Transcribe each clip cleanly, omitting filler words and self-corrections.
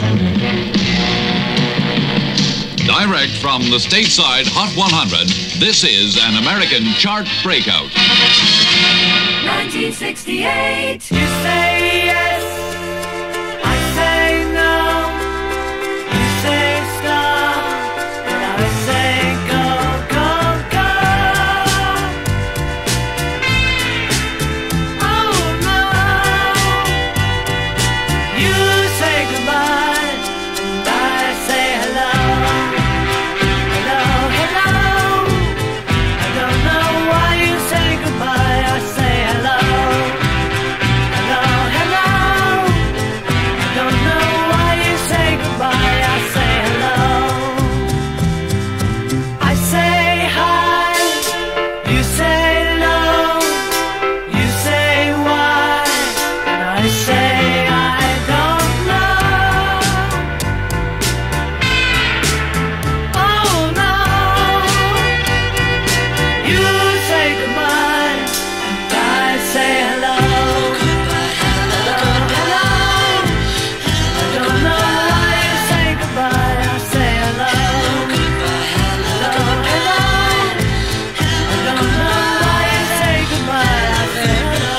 Direct from the stateside Hot 100, this is an American chart breakout. 1968. You say yes, I say no. You say stop, and I say go, go, go. Oh no. You say goodbye, and I say hello. Hello, hello. I don't know why you say goodbye, I say hello. Hello, hello. I don't know why you say goodbye, I say hello. I say hi, you say no. You say why, and I say I don't know. Oh no. You say goodbye, and I say hello. Hello, hello. I don't know why you say goodbye, I say hello. Hello, hello. I don't know why you say goodbye, I say hello.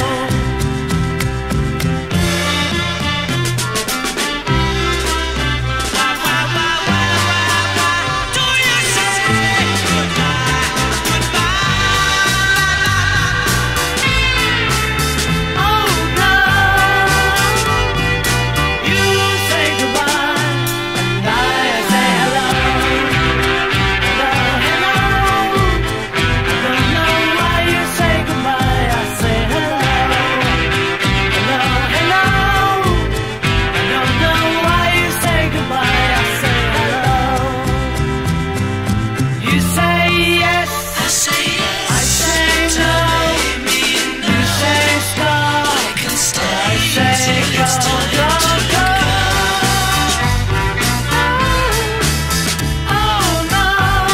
Do you say goodbye, Oh no. You say goodbye, and I say hello. Hello, hello. I don't know why you say goodbye, I say hello. Hello, hello. I don't know why you say goodbye, I say hello. You say yes, I say no. You say stop, I say go, go, go. Oh no.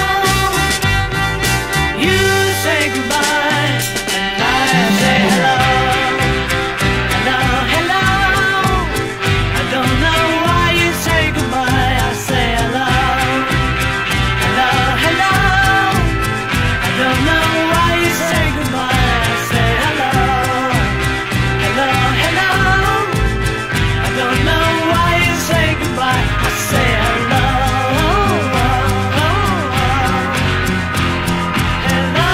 You say goodbye, and I say hello. Hello, hello. I don't know why you say goodbye, I say hello. Hello, hello. I don't know why you say goodbye, I say hello. Hello, hello. I don't know why you say goodbye, I say hello. Hello.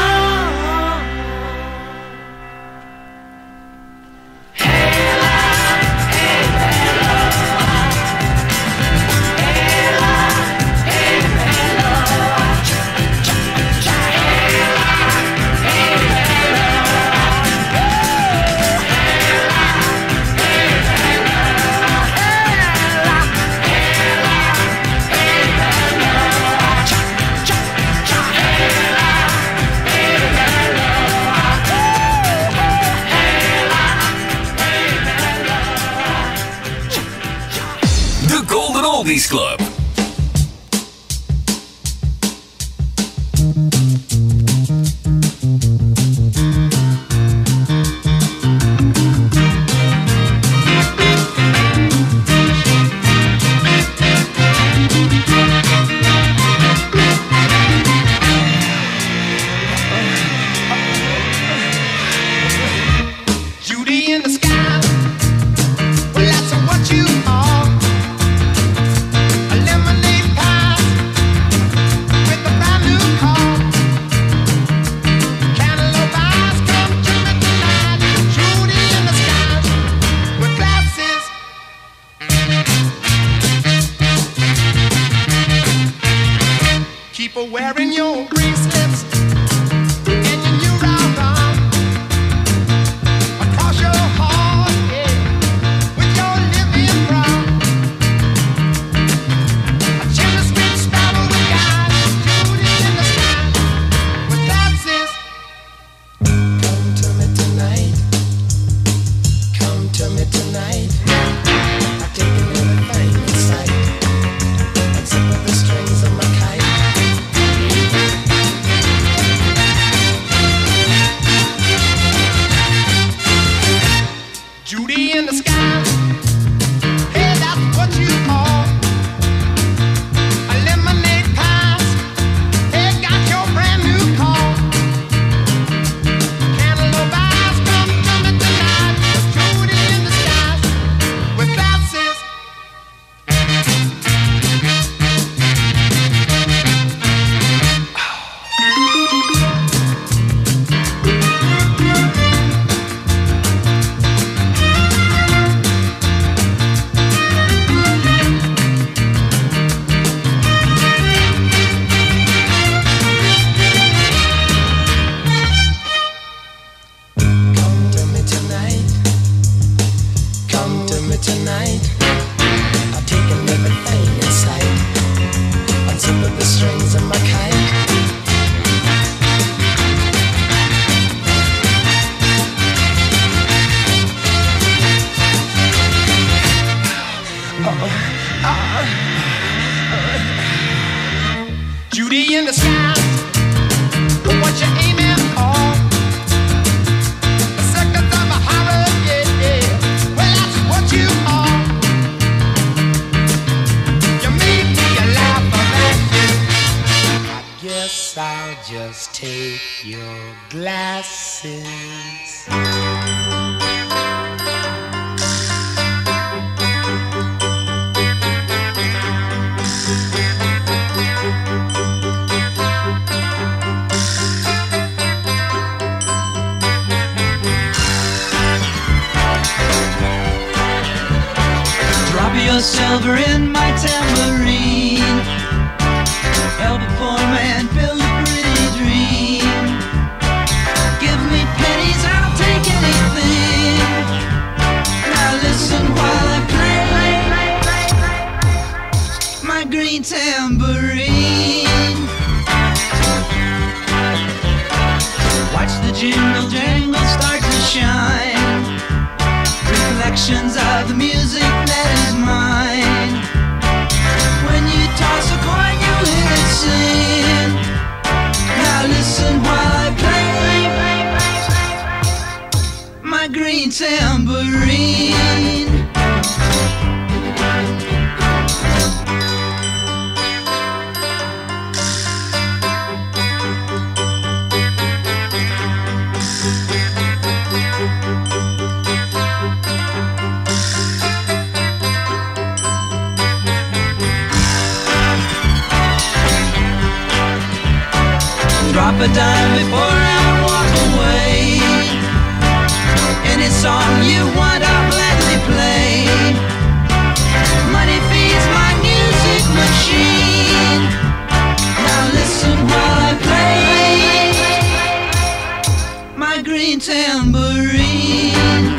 The Golden Oldies Club. Judy in the sky. Well, that's what you are. A lemonade pie with a brand new car. Cantaloupe eyes come to me tonight. Judy in the sky with glasses. Keep wearing your bracelets and your new round arm. Across your heart, yeah, with your living brown. A chimney sweet sparrow with eyes, Judy in the sky with glasses. Come to me tonight. Come to me tonight. I take everything in sight. Except for the strings of my kite. Judy in the sky, what you aiming for? The seconds of a horror, yeah, yeah. Well, that's what you are. You made me a laugh at you. I guess I'll just take your glasses. Your silver in my tambourine, help a poor man build a pretty dream. Give me pennies, I'll take anything. Now listen while I play my green tambourine. Watch the jingle jangle start to shine, reflections of the music that is mine. When you toss a coin, you hear it sing. Now listen while I play my green tambourine. Drop a dime before I walk away. Any song you want, I'll gladly play. Money feeds my music machine. Now listen while I play my green tambourine.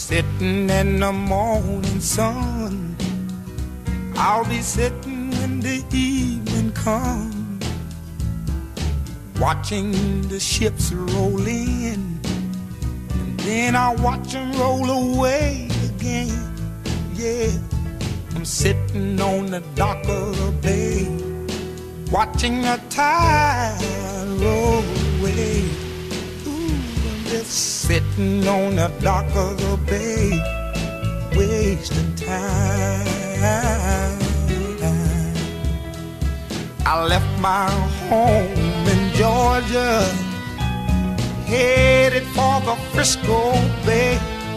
sitting in the morning sun. I'll be sitting when the evening comes, watching the ships roll in, and then I'll watch them roll away again. Yeah, I'm sitting on the dock of the bay, watching the tide roll away. Just sitting on the dock of the bay, wasting time. I left my home in Georgia, headed for the Frisco Bay,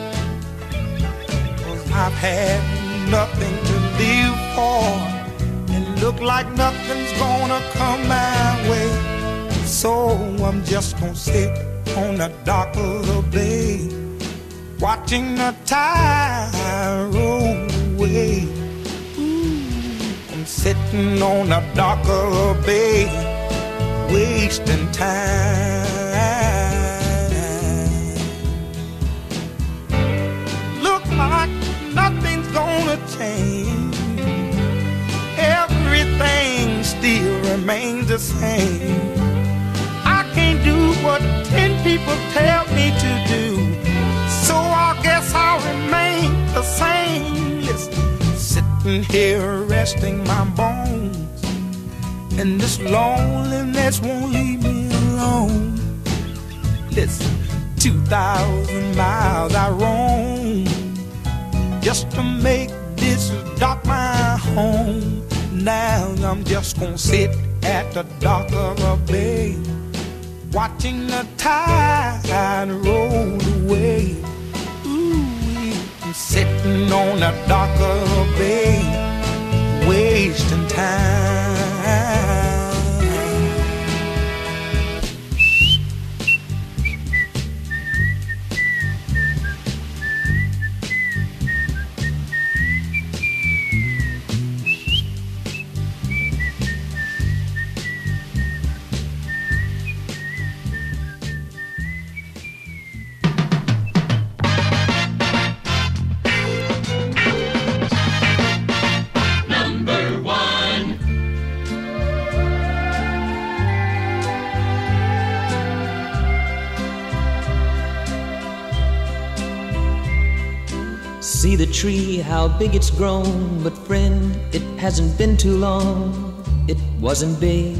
'cause I've had nothing to live for, and look like nothing's gonna come my way. So I'm just gonna sit on the dock of the bay, watching the tide roll away. I'm sitting on the dock of the bay, wasting time. Look like nothing's gonna change, everything still remains the same. I can't do what 10 people tell me to do, so I guess I'll remain the same. Listen, sitting here resting my bones, and this loneliness won't leave me alone. Listen, 2,000 miles I roam just to make this dock my home. Now I'm just gonna sit at the dock of a bay, watching the tide roll away. Ooh, I'm sitting on the dock of the bay, wasting time. See the tree, how big it's grown, but friend, it hasn't been too long, it wasn't big.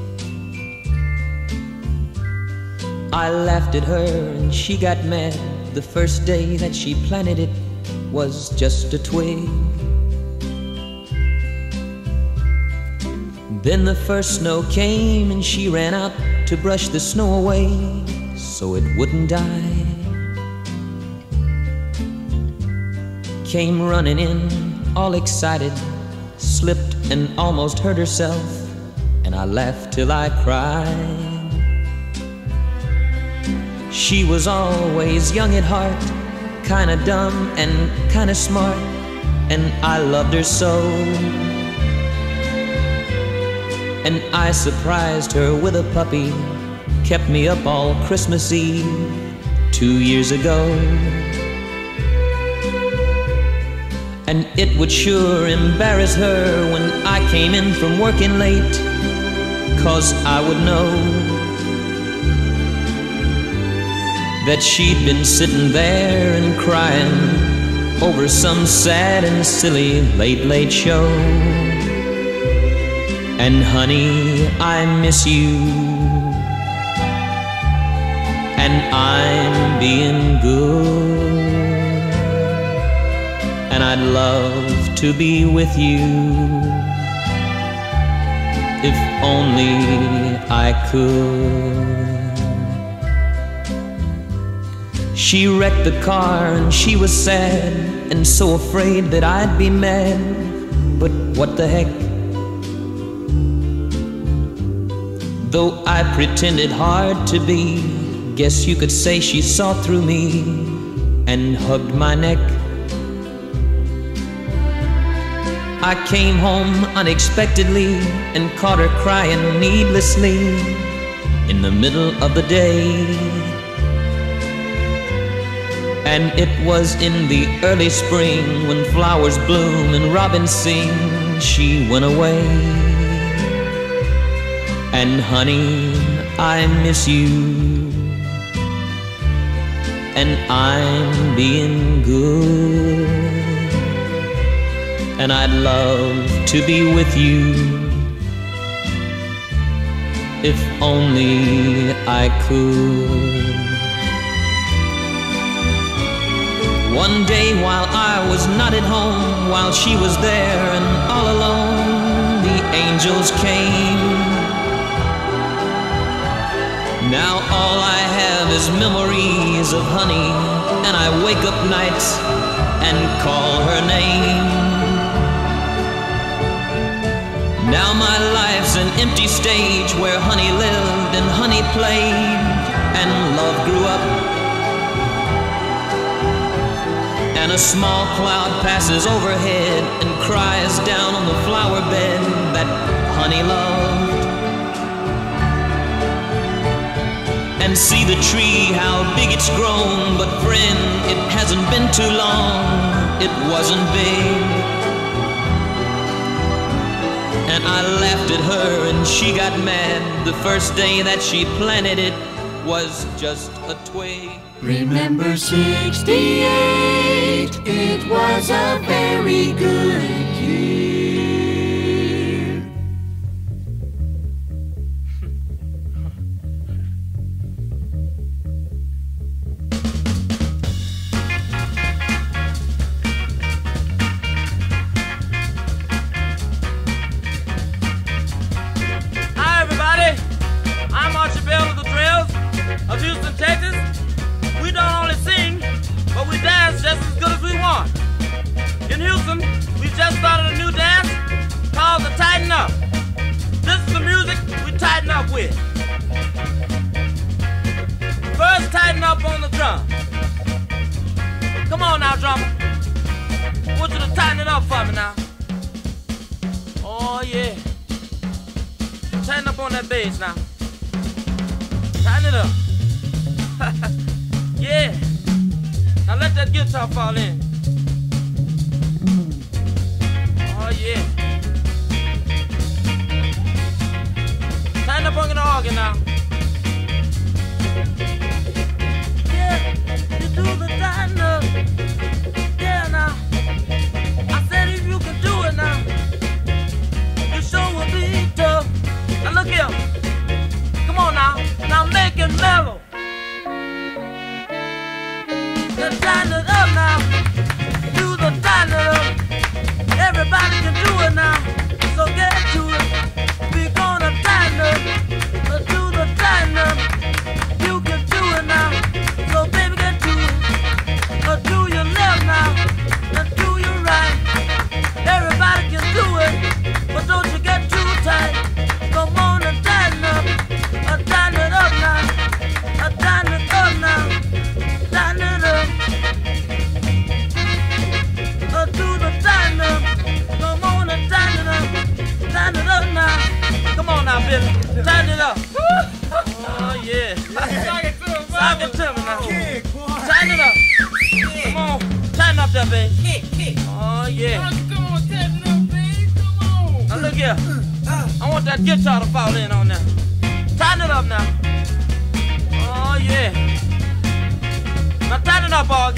I laughed at her and she got mad. The first day that she planted it was just a twig. Then the first snow came and she ran out to brush the snow away so it wouldn't die. Came running in, all excited, slipped and almost hurt herself, and I laughed till I cried. She was always young at heart, kinda dumb and kinda smart, and I loved her so. And I surprised her with a puppy, kept me up all Christmas Eve 2 years ago. And it would sure embarrass her when I came in from working late, 'cause I would know that she'd been sitting there and crying over some sad and silly late show. And honey, I miss you, and I'm being good, and I'd love to be with you if only I could. She wrecked the car and she was sad and so afraid that I'd be mad, but what the heck? Though I pretended hard to be, guess you could say she saw through me and hugged my neck. I came home unexpectedly and caught her crying needlessly in the middle of the day. And it was in the early spring when flowers bloom and robins sing, she went away. And honey, I miss you, and I'm being good, and I'd love to be with you if only I could. One day while I was not at home, while she was there and all alone, the angels came. Now all I have is memories of honey, and I wake up nights and call her name. Now my life's an empty stage where honey lived and honey played and love grew up. And a small cloud passes overhead and cries down on the flower bed that honey loved. And see the tree, how big it's grown, but friend, it hasn't been too long, it wasn't big. And I laughed at her and she got mad. The first day that she planted it was just a twig. Remember 68, it was a very good year. Hi everybody, I'm Archie Bell of the Trails of Houston, Texas. We don't only sing, but we dance just as good as we want. In Houston, we just started a new dance called the Tighten Up. This is the music we tighten up with. First, tighten up on the drum. Come on now, drummer. I want you to tighten it up for me now. Oh yeah. Tighten up on that bass now. Tighten it up. Yeah. Now let that guitar fall in. Oh yeah. Tighten up on the organ now. Yeah, you do the tighten up. Yeah now. I said if you can do it now, you sure will be tough. Now look here. Come on now. Now make it mellow. Then tighten it up now. Do the tighten it up. Everybody can do it now. So get to it. We're gonna tighten up. Do the tighten up. You can do it now. So baby get to it. Do your left now. And do your right. Everybody can do it. But don't you get too tight. Come on and tighten up. Tighten it up now. Tighten it up now. Tighten it up. Do the tighten up. Come on and tighten it up. Tighten it up now. Come on now, Billy. Tighten it up. Oh yeah. Sock it to me now. Tighten it up. Come on. Tighten up that baby. Oh yeah. Now look here. I want that guitar to fall in on there. Tighten it up now. Oh yeah. Now tighten it up, Augie.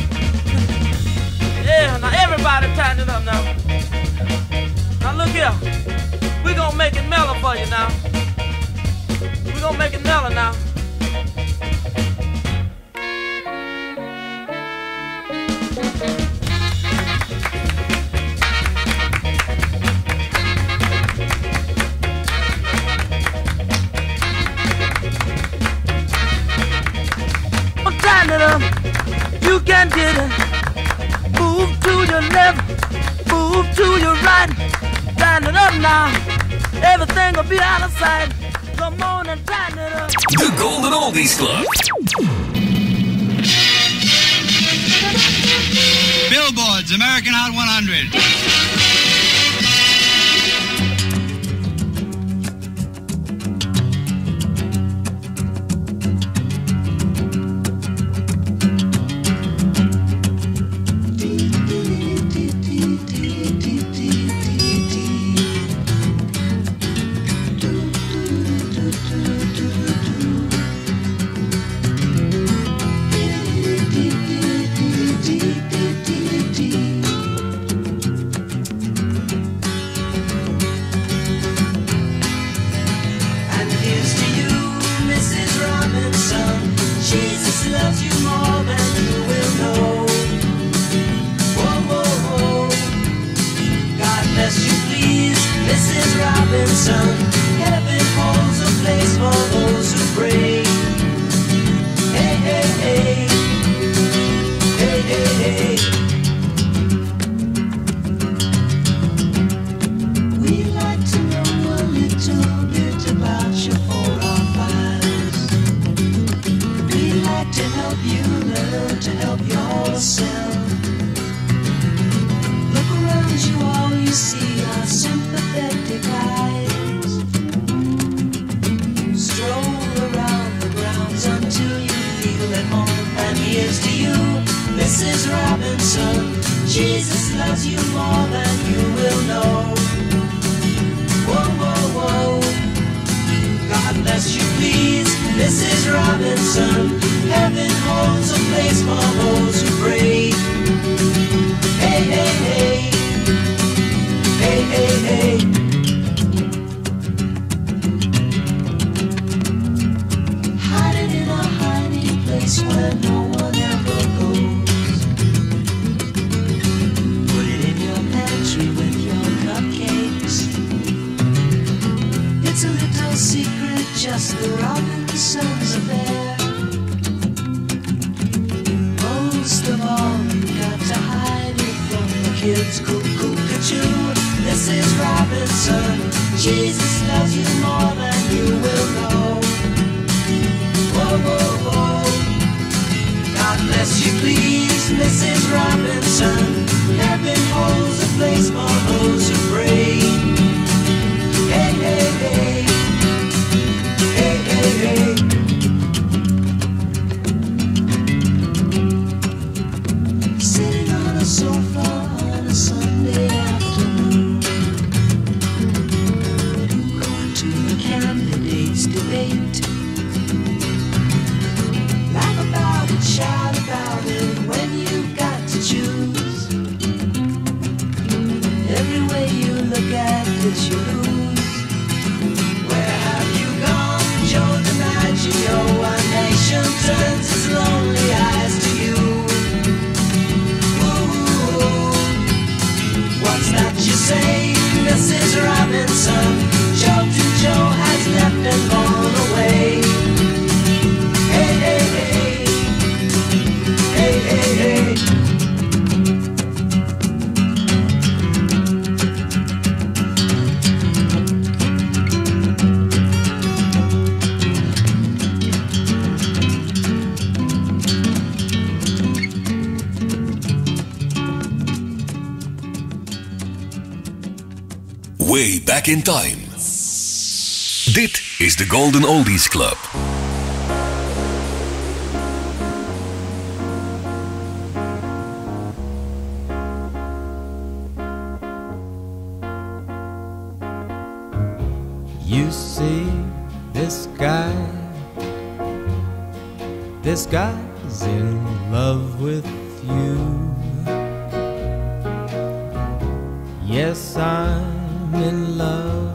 Yeah, now everybody tighten it up now. Now look here. We gonna make it mellow for you now. We gonna make it mellow now. Tighten it up. You can get it. Move to your left, move to your right. Tighten it up now. Everything will be out of sight. Come on and tighten it up. The Golden Oldies Club. Billboard's American Hot 100. Robinson. Heaven holds a place for those who pray. Hey, hey, hey. Hey, hey, hey. We'd like to know a little bit about your 405s. We'd like to help you learn to help yourself. Look around you, all you see are sympathetic eyes. Stroll around the grounds until you feel at home. And here's to you, Mrs. Robinson. Jesus loves you more than you will know. Whoa, whoa, whoa. God bless you, please, Mrs. Robinson. Heaven holds a place for those who pray. Hey, hey, hey. Hey, hey, hey. Hiding in a hiding place where no one ever goes. Put it in your pantry with your cupcakes. It's a little secret, just the Robinsons affair. Most of all, you got to hide it from the kids. Cuckoo-cuckoo, Mrs. Robinson. Jesus loves you more than you will know. Whoa, whoa, whoa. God bless you, please, Mrs. Robinson. Heaven holds a place for those who pray. Hey, hey, hey. Hey, hey, hey. Sitting on a sofa on a Sunday afternoon, going to the candidates' debate. Laugh about it, shout about it when you've got to choose. Every way you look at it, you lose. Where have you gone, Joe DiMaggio? Our nation turns its lonely eyes to you. What's that you say, Mrs. Robinson? Joe to Joe has left and gone away. Hey, hey, hey. Hey, hey, hey. Way back in time. Dit is de Golden Oldies Club. You see this guy's in love with you. Yes, I'm in love.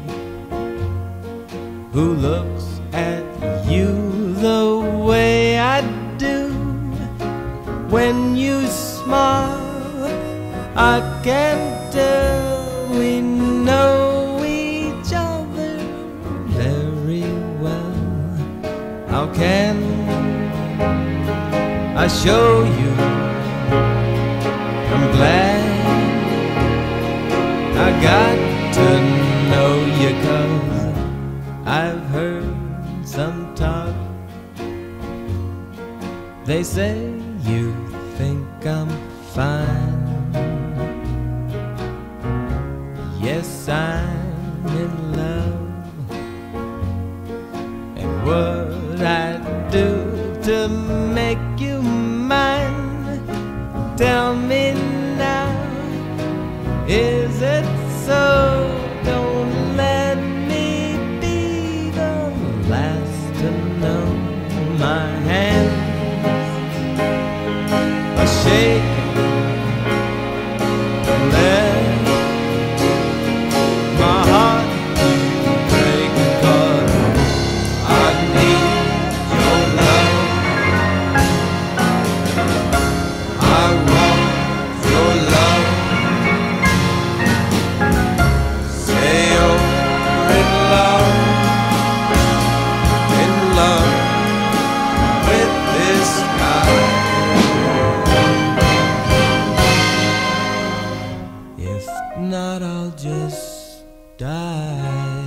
Who looks at you the way I do? When you smile, I can tell we know each other very well. How can I show you? I'm glad I got to know you, 'cause I've heard some talk. They say you think I'm fine. Yes, I'm in love. And what I do to make you mine? Tell me now, is it so? Don't let me be the last to know. My hands are shaking, let my heart break, 'cause I need your love. I want your love. die.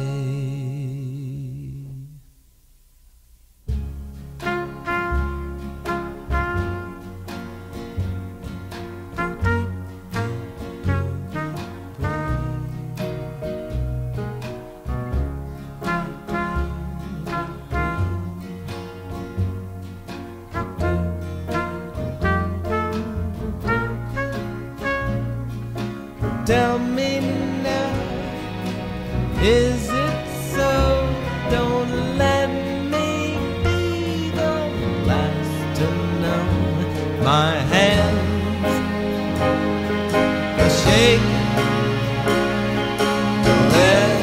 Tell me now, is it so? Don't let me be the last to know. My hands are shaking, let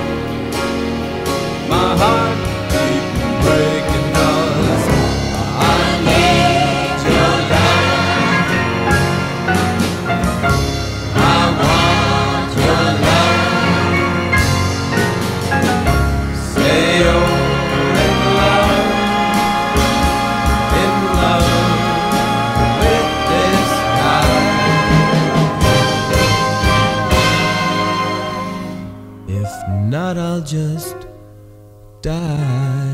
my heart keep breaking, 'cause I need your love. I want your love. Say you're in love with this guy. If not, I'll just die.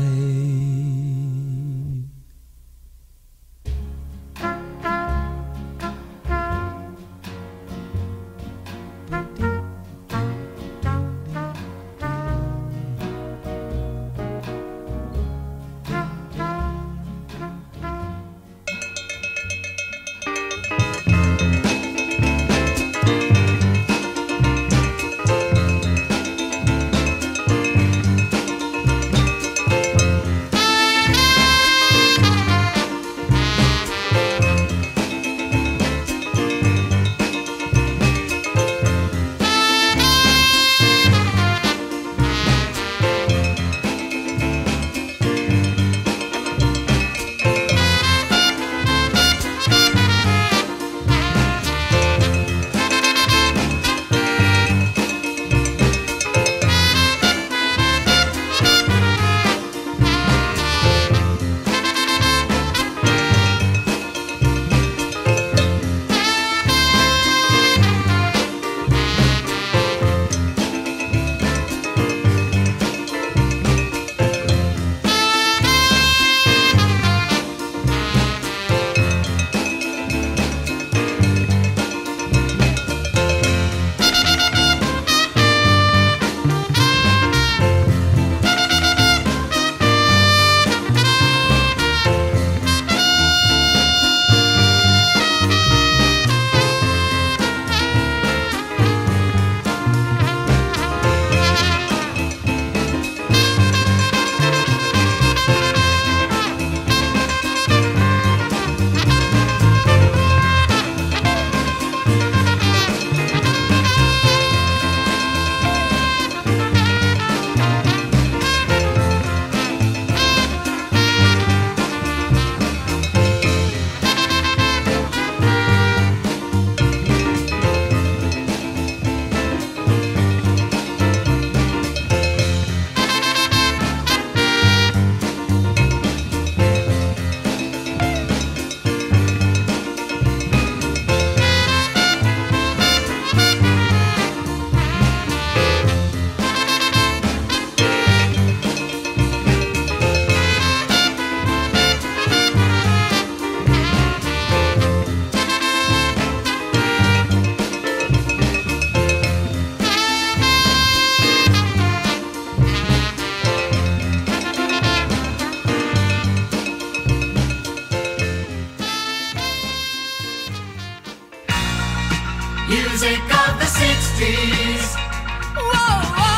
Music of the 60s. Whoa,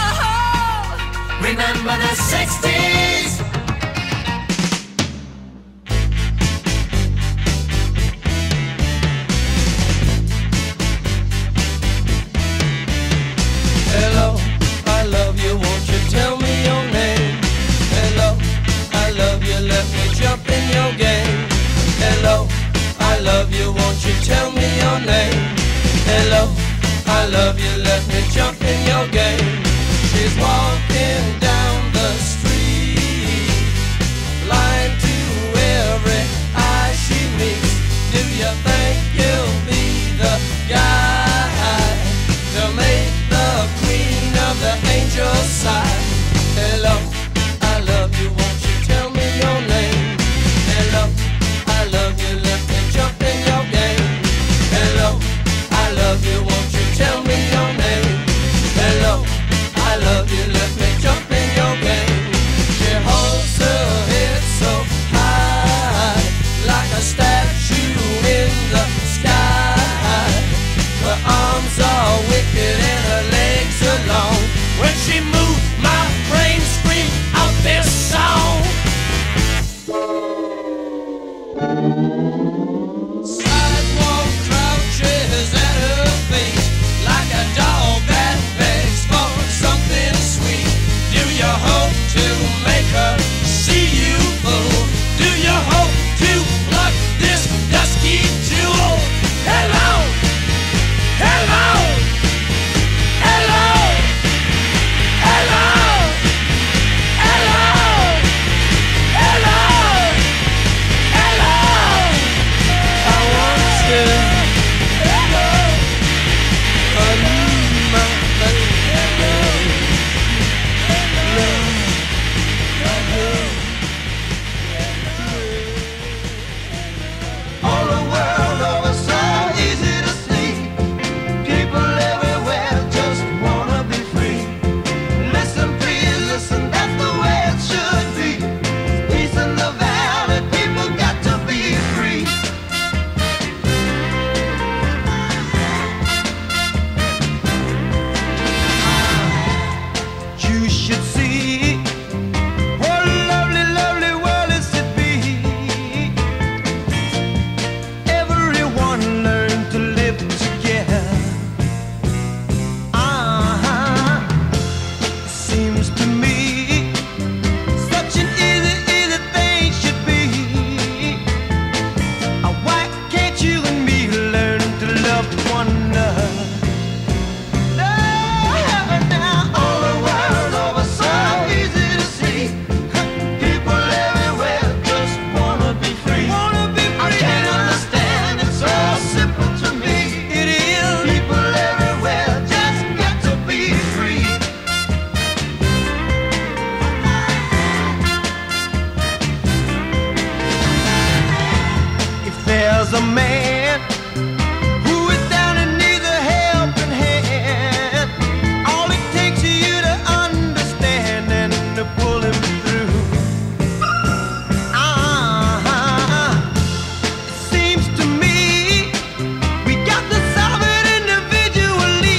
whoa. Remember the 60s. Hello, I love you, won't you tell me your name? Hello, I love you, let me jump in your game. Hello, I love you, won't you tell me your name? Hello, I love you, let me jump in your game. She's walking down the street, blind to every eye she meets. Do you think you'll be the guy to make the queen of the a man who is down and needs a helping hand. All it takes is you to understand and to pull him through. It seems to me we got to solve it individually.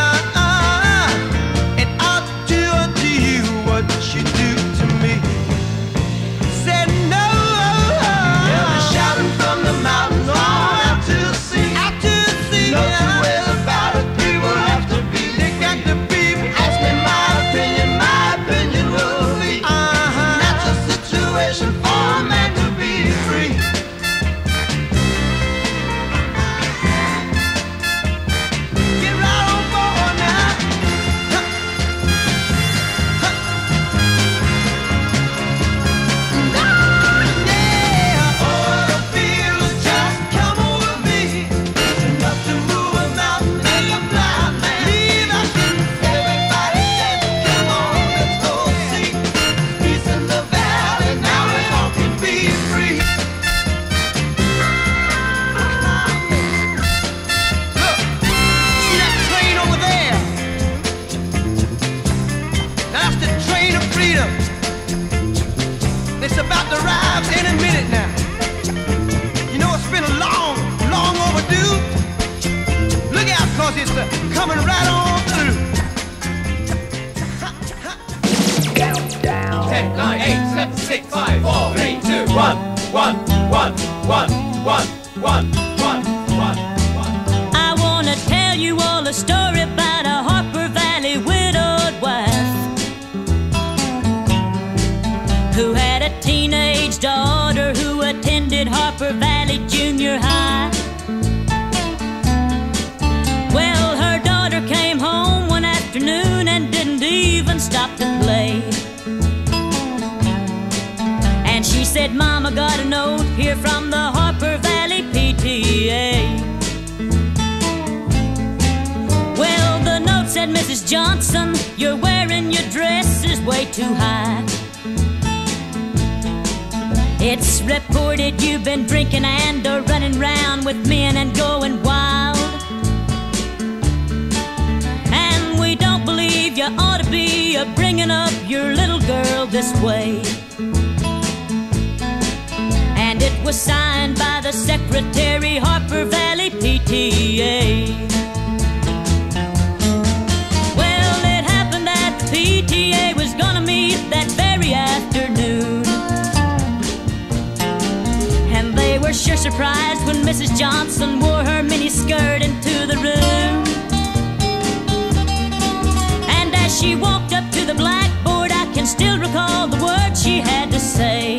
It ought to unto you what you do to me. Said no. Yeah, they're shouting from the mountains on out to the sea. Out to the sea. No two ways about it. We will have to be. They got to be. Ask me my opinion will be. That's a situation for a man to be free. Get right on board now. Yeah, oh, the feeling just come over me. It's enough to move a mountain, make a blind man. Leave out everybody dancing, come on, let's go see. Peace in the valley, now we all can be free. Look, see that train over there? That's the train of freedom. It's about to arrive any minute now. You know it's been a long overdue. Look out, cause it's coming right on through. 10, 9, 8, 7, 6, 5, 4, 3, 2, 1, 1, 1, 1, 1, 1, 1, 1. I wanna tell you all a story about a Harper Valley widowed wife who had a teenage daughter who attended Harper Valley Junior High. Well, her daughter came home one afternoon and didn't even stop to play. And she said, Mama, got a note here from the Harper Valley PTA. Well, the note said, Mrs. Johnson, you're wearing your dress is way too high. It's reported you've been drinking and running round with men and going wild. And we don't believe you ought to be bringing up your little girl this way. And it was signed by the secretary, Harper Valley PTA. Well, it happened that the PTA was gonna meet that very afternoon. And they were sure surprised when Mrs. Johnson wore her mini skirt into the room. And as she walked up to the blackboard, I can still recall the words she had to say.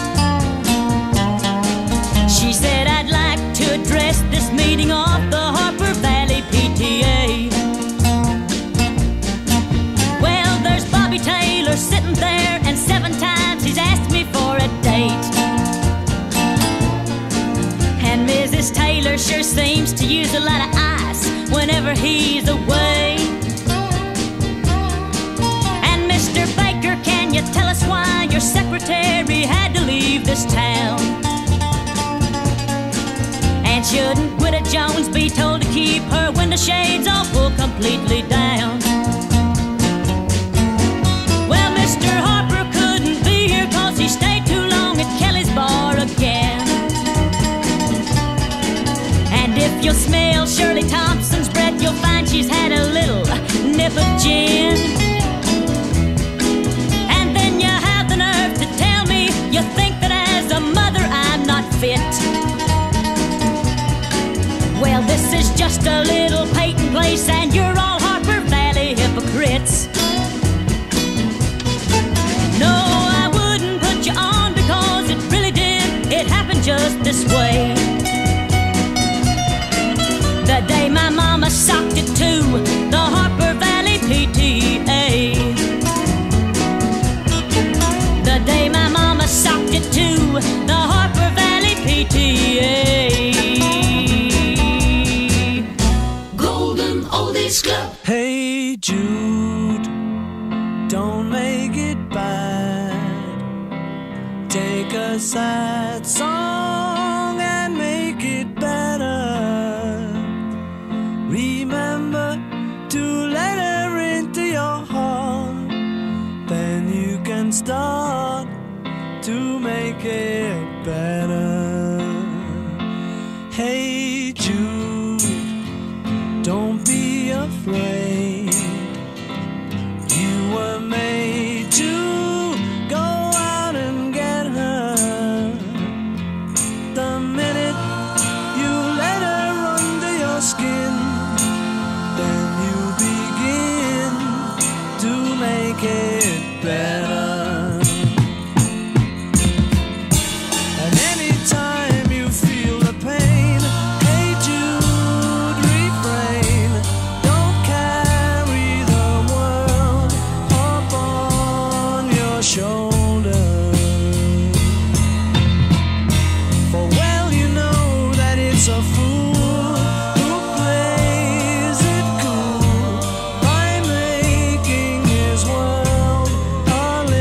She said, I'd like to address this meeting of the Harper Valley PTA. Well, there's Bobby Taylor sitting there, and 7 times he's asked me for a date. And Mrs. Taylor sure seems to use a lot of ice whenever he's away. And Mr. Baker, can you tell us why your secretary had to leave this town? And shouldn't Widow Jones be told to keep her window shades all pulled completely down? Well, Mr. Harper couldn't be here 'cause he stayed too long at Kelly's bar again. And if you'll smell Shirley Thompson's breath, you'll find she's had a little nip of gin. And then you have the nerve to tell me you think that as a mother I'm not fit. Well, this is just a little Peyton place, and you're all Harper Valley hypocrites. No, I wouldn't put you on because it really did. It happened just this way. The day my mama socked it to the Harper Valley PTA. The day my mama socked it to the Harper Valley PTA. Golden Oldies Club. Hey Jude, don't make it bad. Take a sad song and make it can start to make it better. Hey Jude, don't be afraid. You were made to go out and get her. The minute you let her under your skin, then you begin to make it better. And anytime you feel the pain, hey Jude, refrain. Don't carry the world up on your shoulders. For well you know that it's a fool who plays it cool by making his world a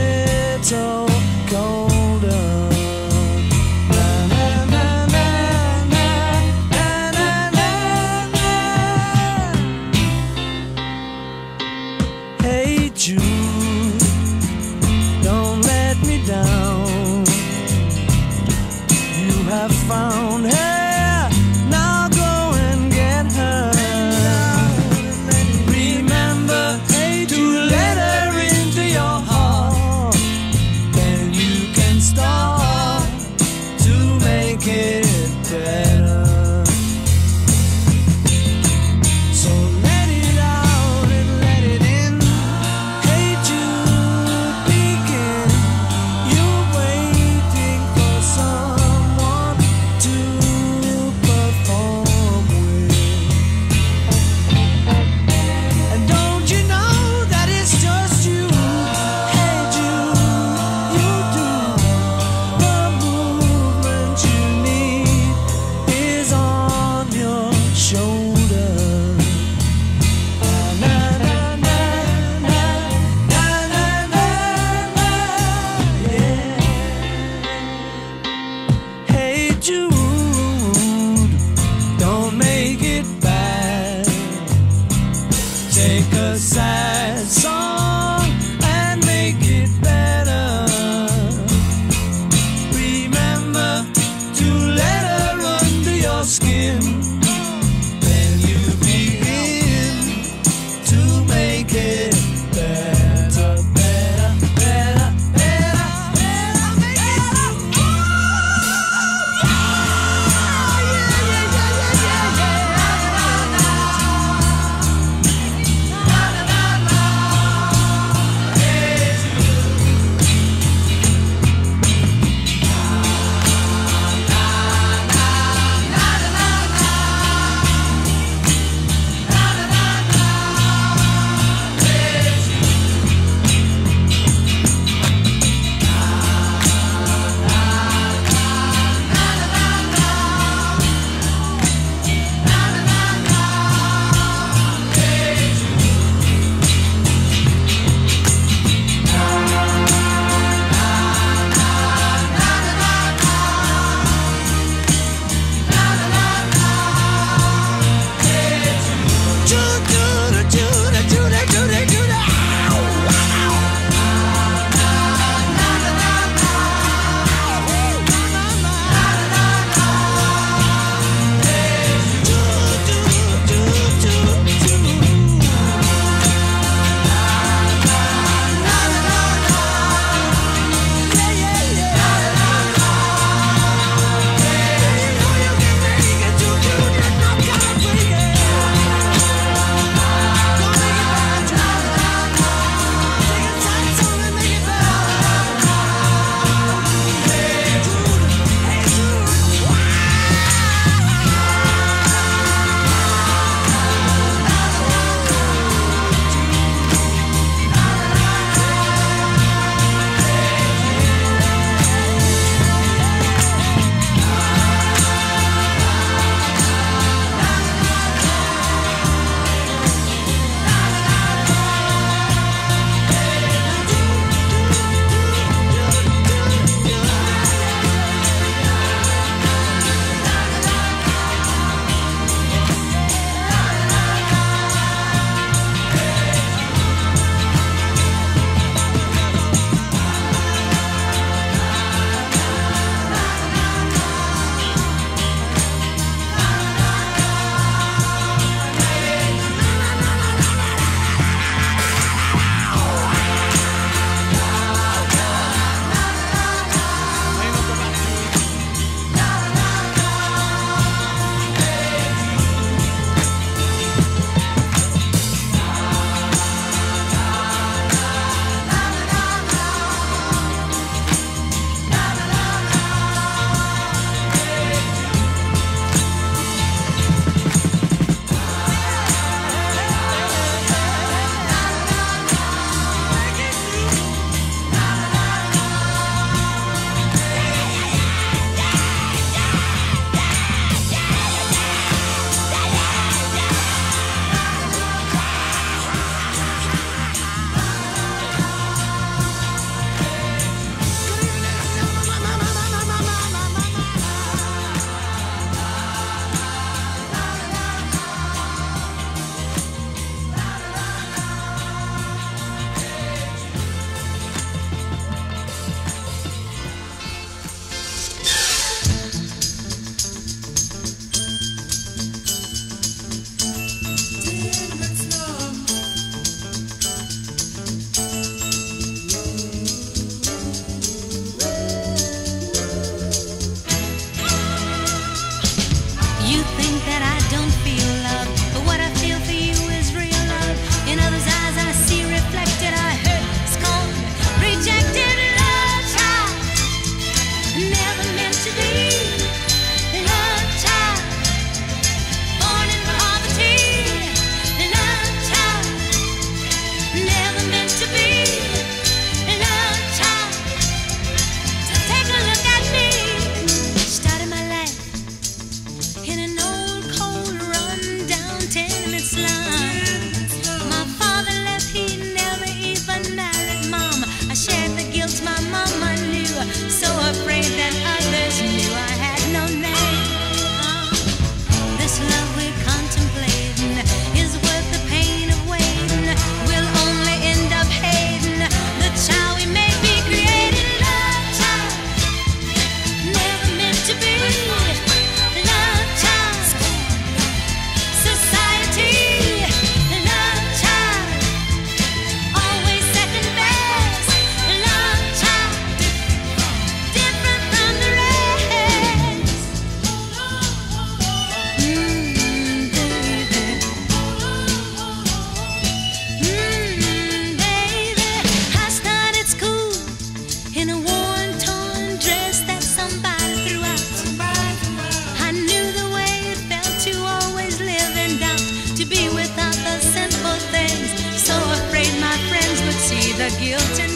the guilt and